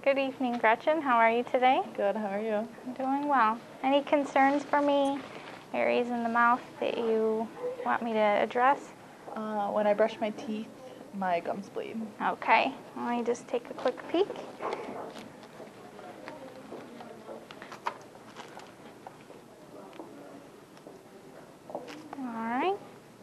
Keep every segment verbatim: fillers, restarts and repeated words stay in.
Good evening, Gretchen. How are you today? Good, how are you? I'm doing well. Any concerns for me? Areas in the mouth that you want me to address? Uh, when I brush my teeth, my gums bleed. Okay, let me just take a quick peek. All right.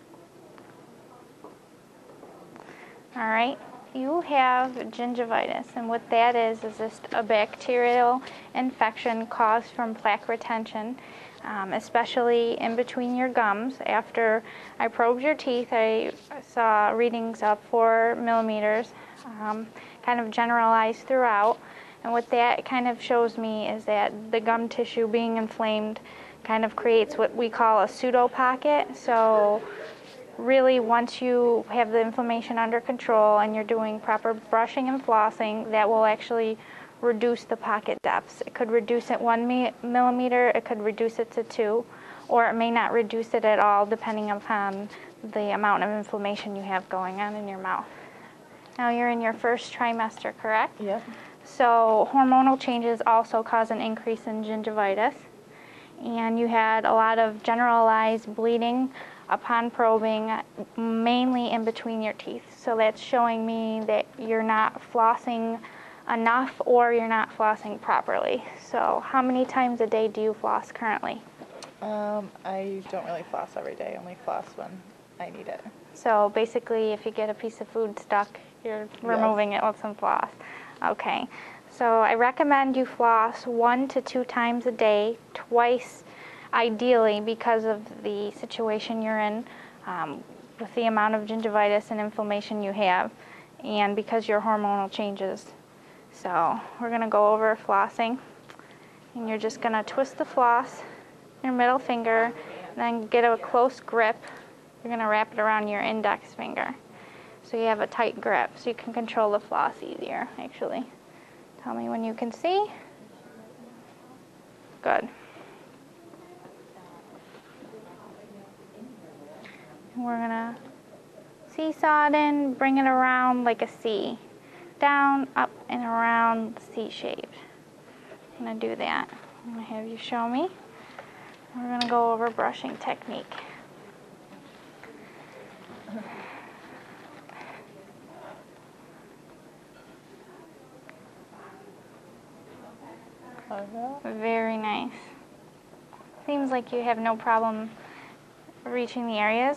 All right. You have gingivitis, and what that is is just a bacterial infection caused from plaque retention, um, especially in between your gums. After I probed your teeth, I saw readings of four millimeters, um, kind of generalized throughout. And what that kind of shows me is that the gum tissue being inflamed kind of creates what we call a pseudo pocket. So really, once you have the inflammation under control and you're doing proper brushing and flossing, that will actually reduce the pocket depths. It could reduce it one millimeter, it could reduce it to two, or it may not reduce it at all depending upon the amount of inflammation you have going on in your mouth. Now you're in your first trimester, correct? Yep. So hormonal changes also cause an increase in gingivitis, and you had a lot of generalized bleeding upon probing, mainly in between your teeth. So that's showing me that you're not flossing enough or you're not flossing properly. So how many times a day do you floss currently? Um, I don't really floss every day, only floss when I need it. So basically, if you get a piece of food stuck, you're removing Yes. it with some floss. Okay. So I recommend you floss one to two times a day, twice ideally, because of the situation you're in, um, with the amount of gingivitis and inflammation you have, and because your hormonal changes. So we're going to go over flossing, and you're just going to twist the floss, your middle finger, and then get a close grip. You're going to wrap it around your index finger, so you have a tight grip, so you can control the floss easier, actually. Tell me when you can see. Good. We're gonna seesaw it in, bring it around like a C. Down, up, and around C shape. I'm gonna do that. I'm gonna have you show me. We're gonna go over brushing technique. Okay. Very nice. Seems like you have no problem reaching the areas.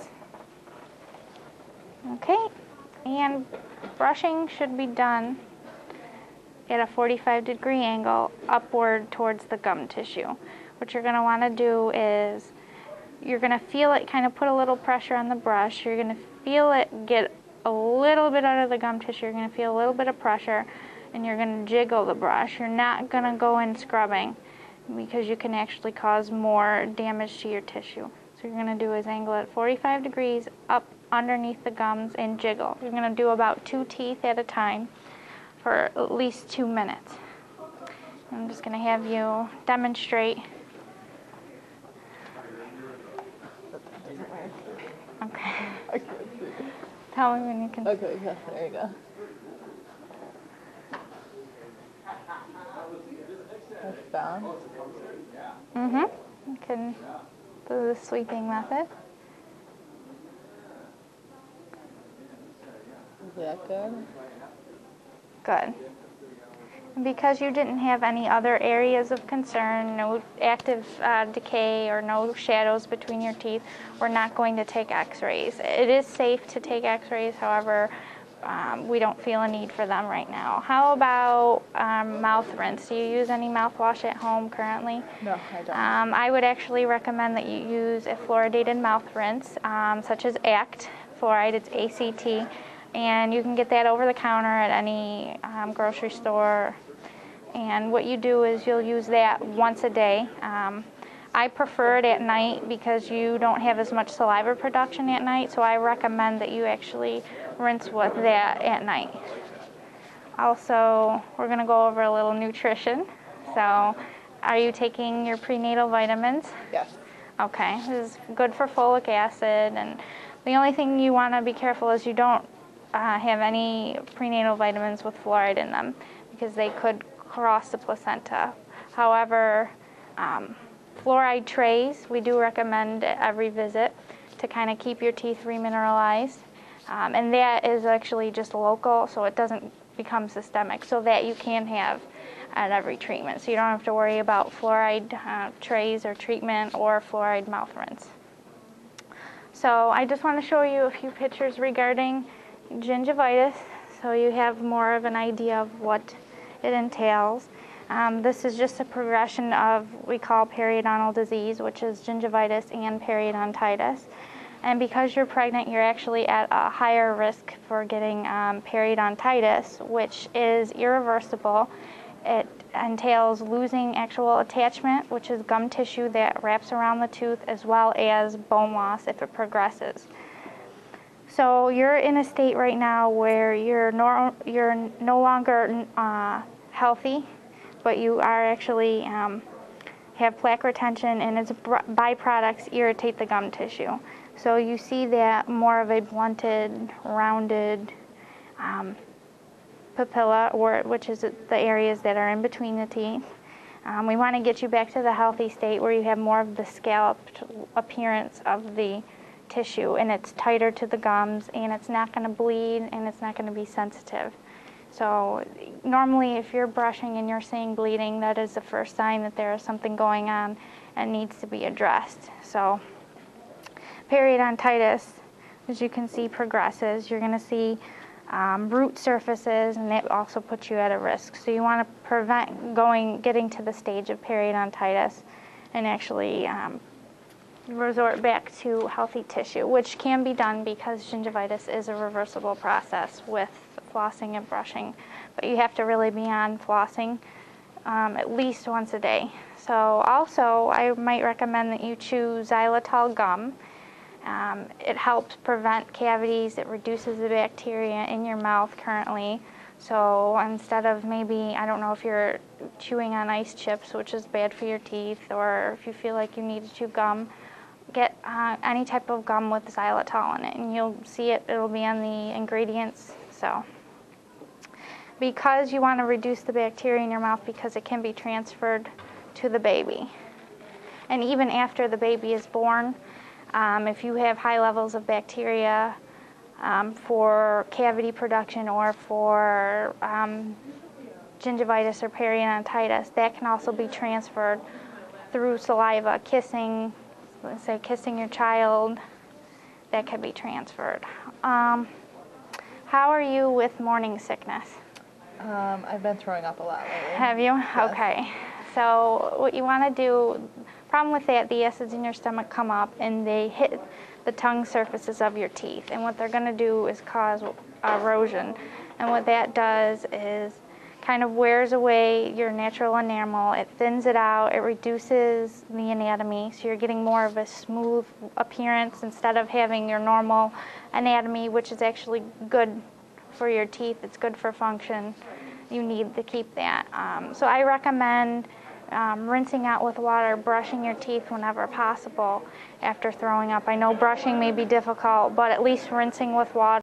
Okay, and brushing should be done at a forty-five degree angle upward towards the gum tissue. What you're going to want to do is you're going to feel it kind of put a little pressure on the brush. You're going to feel it get a little bit out of the gum tissue. You're going to feel a little bit of pressure, and you're going to jiggle the brush. You're not going to go in scrubbing, because you can actually cause more damage to your tissue. So what you're going to do is angle it forty-five degrees up underneath the gums and jiggle. You're going to do about two teeth at a time for at least two minutes. I'm just going to have you demonstrate. Okay. I can't see. Tell me when you can. Okay, yeah, there you go. That's down. Mm-hmm. You can do the sweeping method. Is that good? Good. And because you didn't have any other areas of concern, no active uh, decay or no shadows between your teeth, we're not going to take x-rays. It is safe to take x-rays, however, um, we don't feel a need for them right now. How about um, mouth rinse? Do you use any mouthwash at home currently? No, I don't. Um, I would actually recommend that you use a fluoridated mouth rinse, um, such as ACT fluoride. It's A C T. And you can get that over the counter at any um, grocery store. And what you do is you'll use that once a day. Um, I prefer it at night because you don't have as much saliva production at night, so I recommend that you actually rinse with that at night. Also, we're going to go over a little nutrition. So, are you taking your prenatal vitamins? Yes. Okay, this is good for folic acid, and the only thing you want to be careful is you don't Uh, have any prenatal vitamins with fluoride in them, because they could across the placenta. However, um, fluoride trays, we do recommend at every visit to kind of keep your teeth remineralized. Um, and that is actually just local, so it doesn't become systemic, so that you can have at every treatment. So you don't have to worry about fluoride uh, trays or treatment or fluoride mouth rinse. So I just want to show you a few pictures regarding gingivitis, so you have more of an idea of what it entails. Um, this is just a progression of what we call periodontal disease, which is gingivitis and periodontitis. And because you're pregnant, you're actually at a higher risk for getting um, periodontitis, which is irreversible. It entails losing actual attachment, which is gum tissue that wraps around the tooth, as well as bone loss if it progresses. So you're in a state right now where you're no, you're no longer uh, healthy, but you are actually um, have plaque retention, and its byproducts irritate the gum tissue. So you see that more of a blunted, rounded um, papilla, or, which is the areas that are in between the teeth. Um, we want to get you back to the healthy state where you have more of the scalloped appearance of the tissue, and it's tighter to the gums, and it's not going to bleed, and it's not going to be sensitive. So normally if you're brushing and you're seeing bleeding, that is the first sign that there is something going on and needs to be addressed. So periodontitis, as you can see, progresses. You're going to see um, root surfaces, and that also puts you at a risk. So you want to prevent going, getting to the stage of periodontitis and actually um, resort back to healthy tissue, which can be done because gingivitis is a reversible process with flossing and brushing. But you have to really be on flossing um, at least once a day. So also, I might recommend that you chew xylitol gum. Um, it helps prevent cavities. It reduces the bacteria in your mouth currently. So instead of maybe, I don't know if you're chewing on ice chips, which is bad for your teeth, or if you feel like you need to chew gum, get uh, any type of gum with xylitol in it, and you'll see it, it'll be on the ingredients. So because you want to reduce the bacteria in your mouth, because it can be transferred to the baby. And even after the baby is born, um, if you have high levels of bacteria um, for cavity production or for um, gingivitis or periodontitis, that can also be transferred through saliva, kissing, let's say kissing your child, that can be transferred. Um, how are you with morning sickness? Um, I've been throwing up a lot lately. Have you? Yes. Okay. So what you want to do, problem with that, the acids in your stomach come up and they hit the tongue surfaces of your teeth. And what they're going to do is cause erosion. And what that does is kind of wears away your natural enamel. It thins it out. It reduces the anatomy. So you're getting more of a smooth appearance instead of having your normal anatomy, which is actually good for your teeth. It's good for function. You need to keep that. Um, so I recommend um, rinsing out with water, brushing your teeth whenever possible after throwing up. I know brushing may be difficult, but at least rinsing with water